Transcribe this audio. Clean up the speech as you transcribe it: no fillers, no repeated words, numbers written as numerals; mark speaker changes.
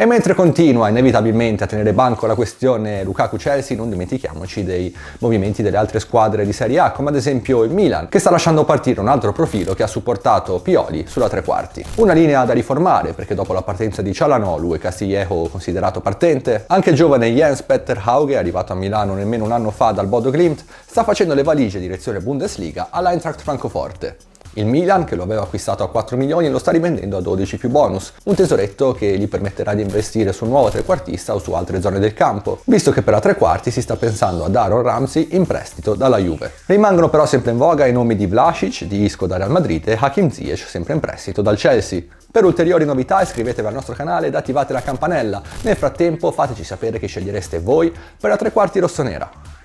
Speaker 1: E mentre continua inevitabilmente a tenere banco la questione Lukaku-Chelsea, non dimentichiamoci dei movimenti delle altre squadre di Serie A, come ad esempio il Milan, che sta lasciando partire un altro profilo che ha supportato Pioli sulla tre quarti. Una linea da riformare, perché dopo la partenza di Çalhanoğlu e Castillejo considerato partente, anche il giovane Jens Petter Hauge, arrivato a Milano nemmeno un anno fa dal Bodo Glimt, sta facendo le valigie direzione Bundesliga all'Eintracht Francoforte. Il Milan, che lo aveva acquistato a 4 milioni, lo sta rivendendo a 12 più bonus, un tesoretto che gli permetterà di investire su un nuovo trequartista o su altre zone del campo, visto che per la tre quarti si sta pensando ad Aaron Ramsey in prestito dalla Juve. Rimangono però sempre in voga i nomi di Vlašić, di Isco da Real Madrid e Hakim Ziyech, sempre in prestito dal Chelsea. Per ulteriori novità iscrivetevi al nostro canale ed attivate la campanella. Nel frattempo fateci sapere chi scegliereste voi per la tre quarti rossonera.